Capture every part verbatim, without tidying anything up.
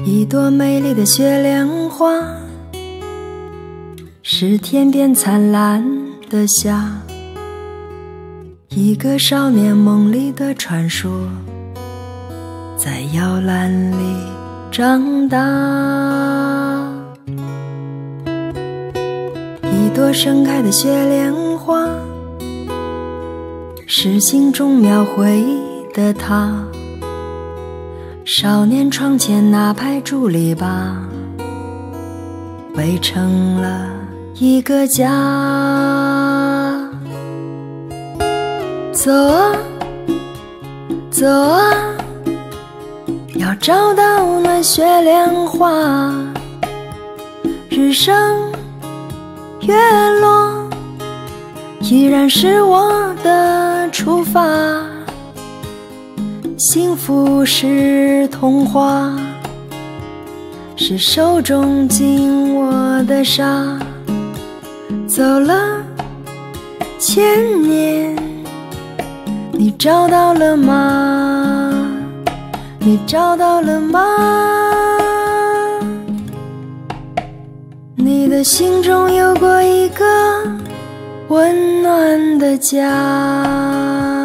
一朵美丽的雪莲花，是天边灿烂的夏，一个少年梦里的传说，在摇篮里长大。一朵盛开的雪莲花，是心中描绘的她，少年窗前那排竹篱笆，围成了一个家。走啊走啊，要找到那雪莲花，日升月落依然是我的出发。幸福是童话，是手中紧握的沙。走了千年，你找到了吗？你找到了吗？你的心中有过一个温暖的家。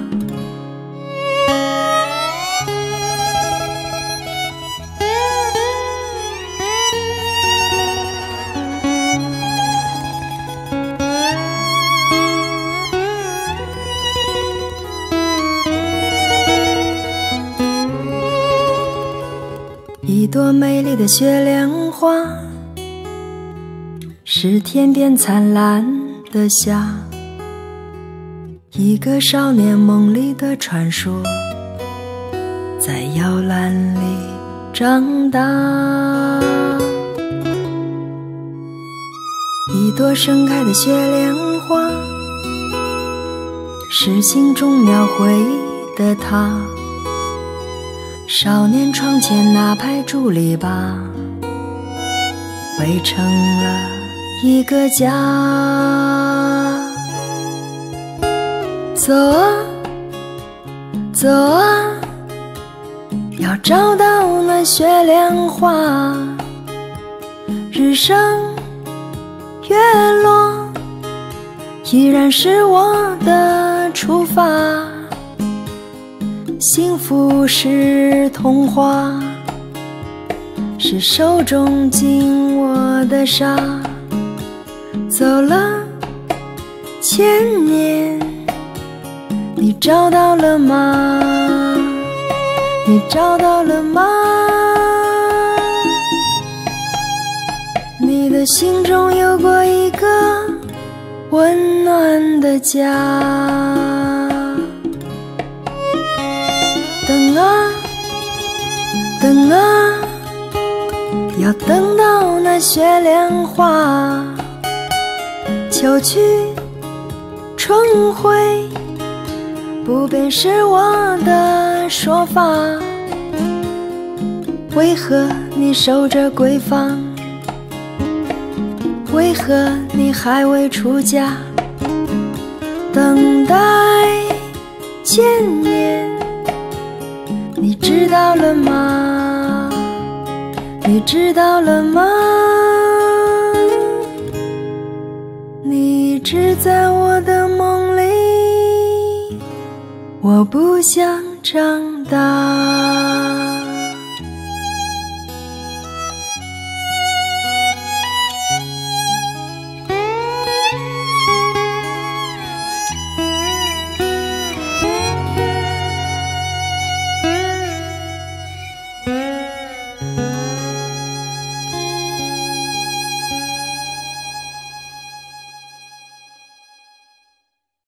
一朵美丽的雪莲花，是天边灿烂的夏，一个少年梦里的传说，在摇篮里长大。一朵盛开的雪莲花，是心中描绘的她，少年窗前那排竹篱笆，围成了一个家。走啊走啊，要找到那雪莲花，日升月落依然是我的出发。幸福是童话，是手中紧握的沙。走了千年，你找到了吗？你找到了吗？你的心中有过一个温暖的家。等啊等啊，要等到那雪莲花，秋去春回，不变是我的说法。为何你守着闺房？为何你还未出嫁？等待千年，你知道了吗？你知道了吗？你一直在我的梦里，我不想长大。